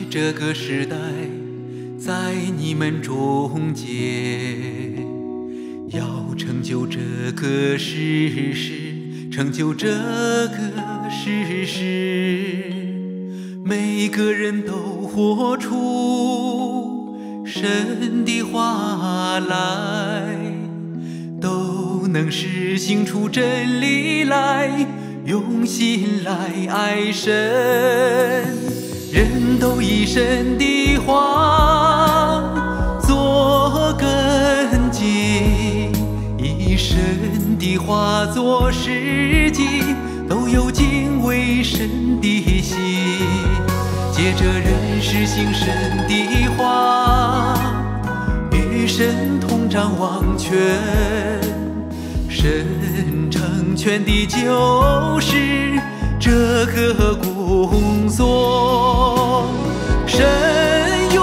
这个时代，在你们中间，要成就这个事实，成就这个事实，每个人都活出神的话来，都能实行出真理来，用心来爱神。人都以神的话做根基，以神的话做实际，都有敬畏神的心。借着人实行神的话，与神同掌王权，神成全的就是这个工作。神用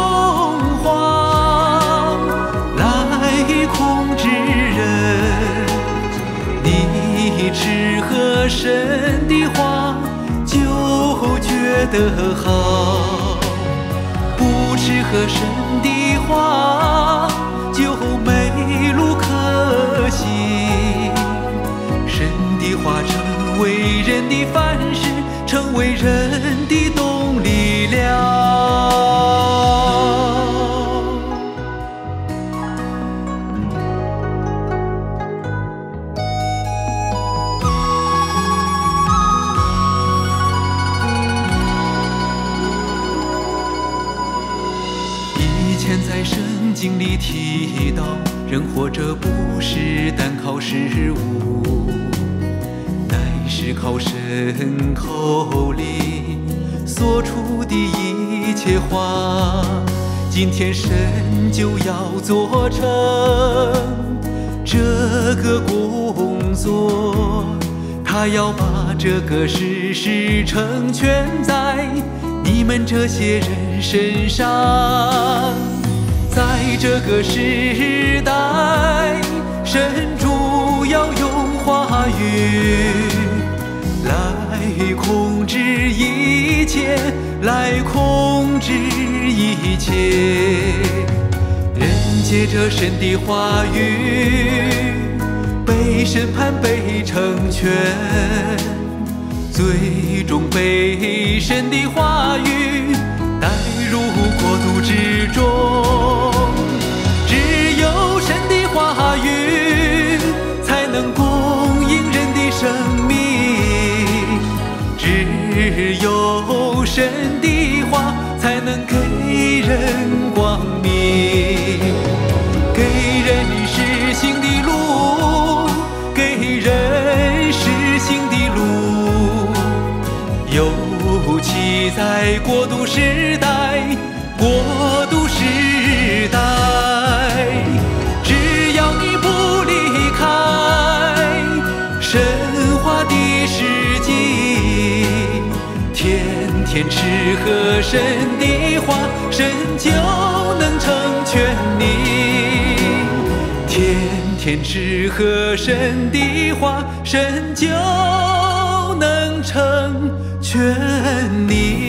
话来控制人，你吃喝神的话就觉得好，不吃喝神的话就没路可行。神的话成为人的范式，成为人的动力量。以前在圣经里提到，人活着不是单靠食物，乃是靠神口里所出的一切话。今天神就要做成这个工作，他要把这个事实成全在你们这些人身上。在这个时代，神主要用话语来控制一切，来控制一切。人借着神的话语被审判，被成全，最终被神的话语带入国度之中。只有神的话语才能供应人的生命，只有神的话才能给人光明，给人实行的路，给人实行的路。尤其在过渡时代，过渡时代，只要你不离开神话的实际，天天吃喝神的话，神就能成全你。天天吃喝神的话，神就能成全你。